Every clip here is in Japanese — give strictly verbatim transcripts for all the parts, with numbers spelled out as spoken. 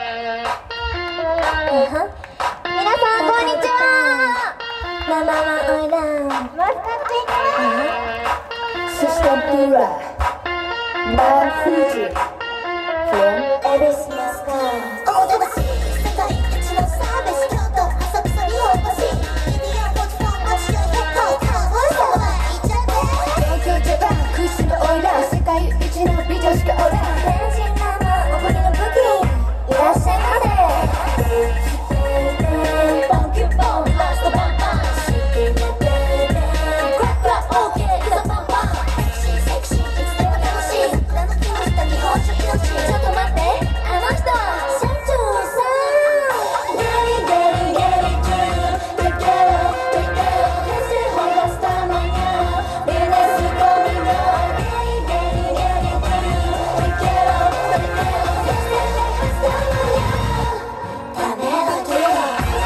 皆さんこんにちは。ナンバーワンオイランマスカットそしてブラマンフジ from 恵比寿マスカット。 おどがしい世界一のサービス京都浅草日本橋日比谷ポチフォン街のヒットカウボーイ様行っちゃって東京ジャパン屈指のオイラー世界一の美女しかおらん天真爛漫おごりの武器いらっしゃいませ。 ポンキュッポンラストバンバンしてねてねクラックラオーケーいざバンバンセクシーセクシーいつでも楽しい桜の木の下日本酒命ちょっと待ってあの人は社長さん Getting getting getting to Te quiero te quiero que se juega hasta mañana Vienes conmigo Getting getting getting to Te quiero te quiero que se juega hasta mañana ダメだけど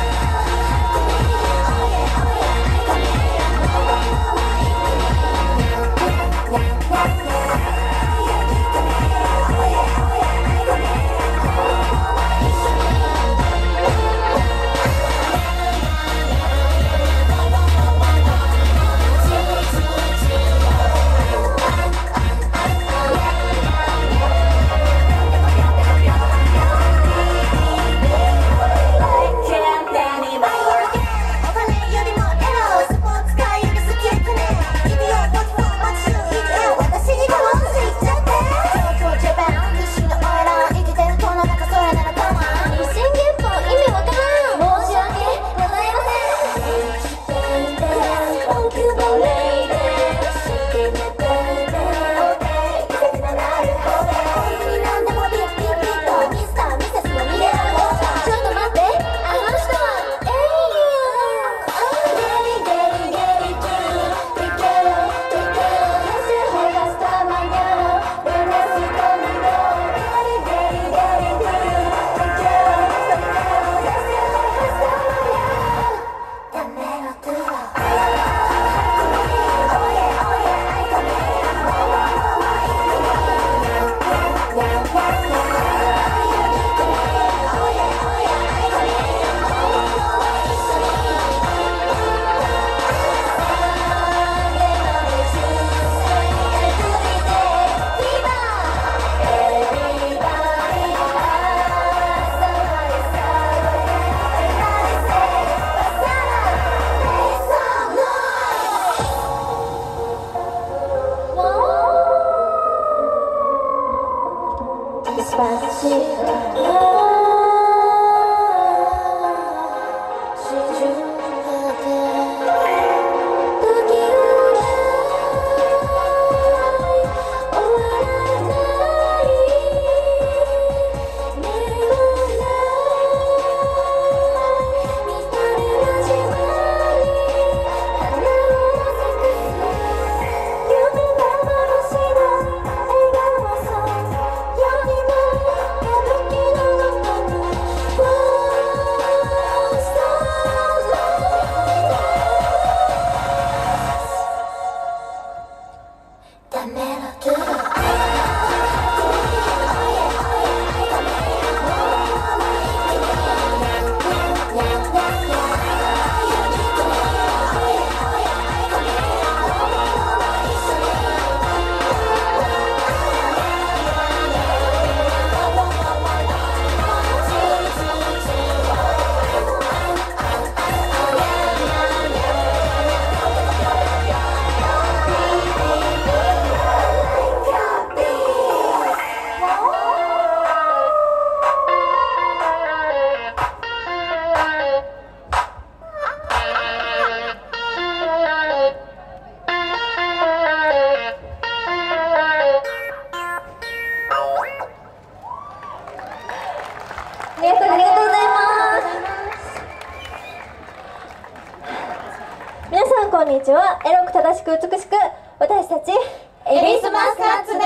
こんにちは。エロく正しく美しく私たち恵比寿マスカッツです。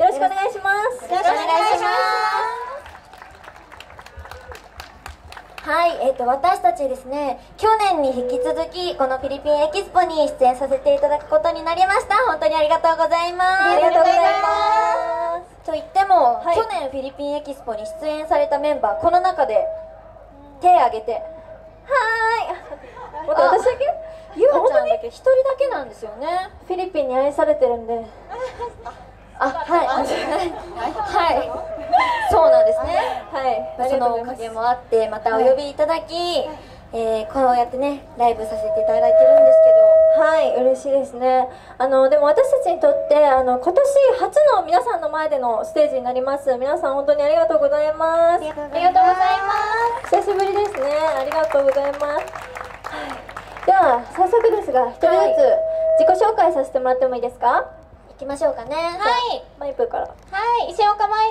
よろしくお願いします。 よろしくお願いします。 はい、えーと私たちですね、去年に引き続きこのフィリピンエキスポに出演させていただくことになりました。本当にありがとうございます。 ありがとうございます。 といっても、 はい去年フィリピンエキスポに出演されたメンバーこの中で手挙げてはーい待って私だけゆあちゃんだけ一人だけなんですよね。 フィリピンに愛されてるんであはいはいそうなんですね。 はいそのおかげもあってまたお呼びいただき、えー、こうやってねライブさせていただいてるんですはい嬉しいですね。あのでも私たちにとってあの今年初の皆さんの前でのステージになります。皆さん本当にありがとうございます。 けどありがとうございます。 久しぶりですね。ありがとうございます。はい、では早速ですが一人ずつ自己紹介させてもらってもいいですか？ 行きましょうかね。 はいマイプーから。 はい石岡舞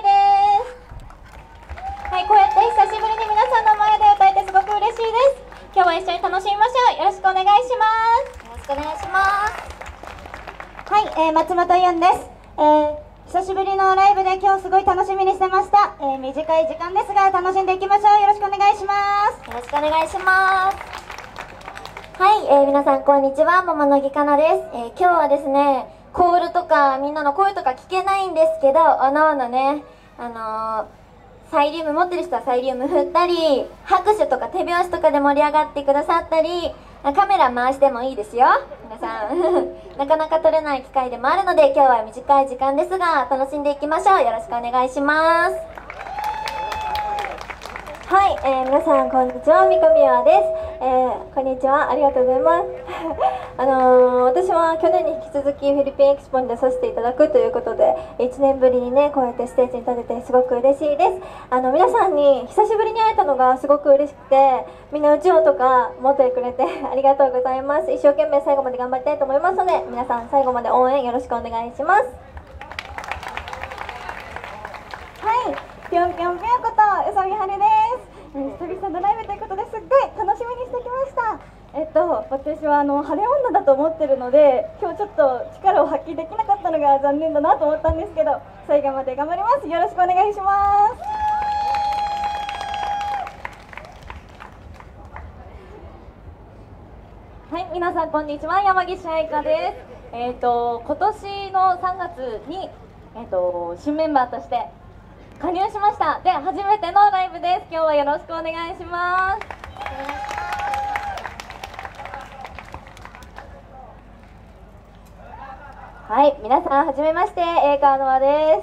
ですはいこうやって久しぶりに皆さんの前で歌えてすごく嬉しいです今日は一緒に楽しみましょうよろしくお願いしますよろしくお願いします。 はい、えー、松本優です、えー、久しぶりのライブで今日すごい楽しみにしてました、えー、短い時間ですが楽しんでいきましょうよろしくお願いしますよろしくお願いします。はい、えー、皆さんこんにちは、桃の木かなです。えー、今日はですね、コールとかみんなの声とか聞けないんですけど、おのおのね、あのー、サイリウム持ってる人はサイリウム振ったり、拍手とか手拍子とかで盛り上がってくださったり、カメラ回してもいいですよ、皆さん。なかなか撮れない機会でもあるので、今日は短い時間ですが、楽しんでいきましょう。よろしくお願いします。 はい、えー、皆さんこんにちは、三上美和です。えー、こんにちは、ありがとうございます。あのー、私は去年に引き続きフィリピンエキスポに出させていただくということで、いちねんぶりにね、こうやってステージに立ててすごく嬉しいです。あの、皆さんに久しぶりに会えたのがすごく嬉しくて、みんなうちわとか持ってくれてありがとうございます。一生懸命最後まで頑張りたいと思いますので、皆さん最後まで応援よろしくお願いします。 はいぴょんぴょんぴょんことうさぎはるです、えー、久々のライブということですっごい楽しみにしてきましたえっと私はあの晴れ女だと思ってるので今日ちょっと力を発揮できなかったのが残念だなと思ったんですけど最後まで頑張りますよろしくお願いしますはい、皆さんこんにちは、山岸愛香です。えっ、ー、と今年のさんがつにえっ、ー、と新メンバーとして加入しました。で、初めてのライブです。今日はよろしくお願いします。はい、皆さんはじめまして、エーカーノアです。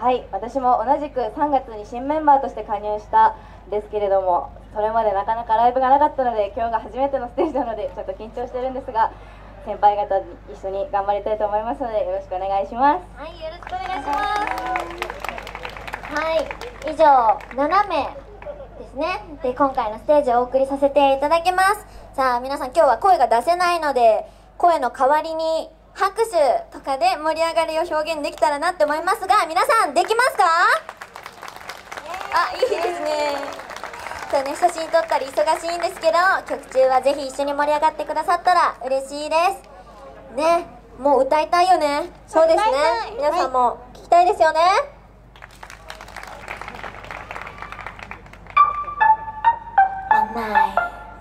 はい、私も同じくさんがつに新メンバーとして加入したんですけれども、それまでなかなかライブがなかったので今日が初めてのステージなのでちょっと緊張してるんですが、先輩方に一緒に頑張りたいと思いますのでよろしくお願いします。 はい、よろしくお願いします。はい、以上ななめいですね。で、今回のステージをお送りさせていただきます。さあ皆さん、今日は声が出せないので声の代わりに拍手とかで盛り上がりを表現できたらなって思いますが、皆さんできますか？あ、いいですね。そうね、写真撮ったり忙しいんですけど、曲中はぜひ一緒に盛り上がってくださったら嬉しいですね。もう歌いたいよね。そうですね、皆さんも聞きたいですよね。One night,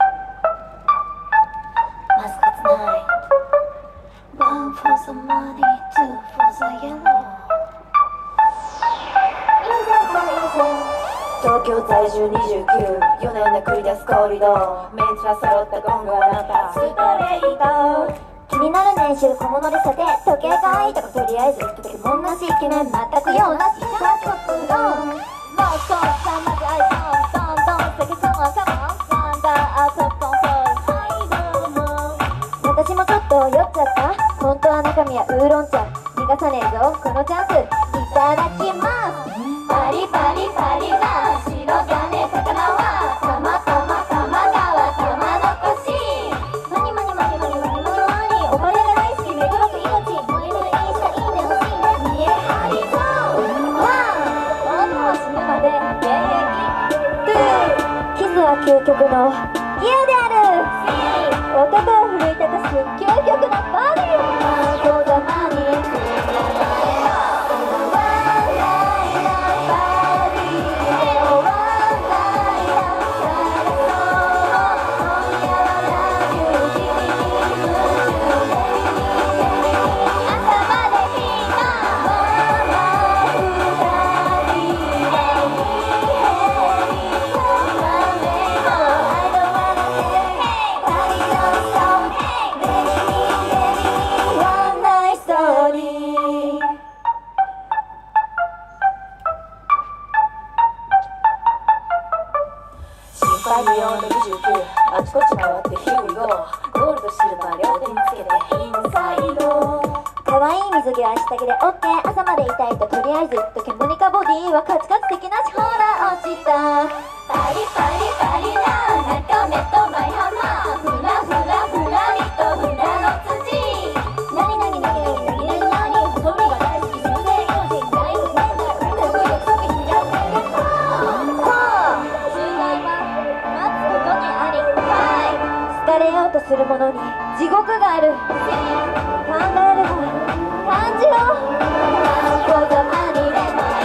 must it's night. One for some money, two for the yellow. 東京在住にじゅうきゅう、よねんで繰り出すコリドー、メンツは揃ったゴングはなんかストレート。気になる年収小物でさて、時計がいいとかとりあえず一時もんなしイケメン全く用なしさっとプロンもうそうさまずアイコンどんどんセクションはカモンサンダーアウトポンソーはいどうも私もちょっと酔っちゃった。本当は中身はウーロン茶、逃がさねえぞこのチャンス。いただきます。パリパリパリな白金魚はたまたまたま川玉残しマニマニマニマニマニマニマニお金が大好き目黒区命燃えるインスタいいね欲しいね見え張りそうワン女は死ぬまで現役トゥーキスは究極のギアであるシー男を奮い立たす究極のバディマンコザマニバイヨンドにじゅうきゅうあちこち回ってヒューゴーゴールドシルバー両手につけてインサイド可愛い水着は下着で OK 朝までいたいととりあえず言っとけモニカボディはカツカツ的なしほら落ちたパリパリパリな中目と前浜フラフラフラリとフラの土なになになになになになになに細身が大好き修正用心大好きなんだかっこよくひらめけそうはあ終盤は待つことにありはい好かれようとする者に地獄がある考えれば感じろことありれば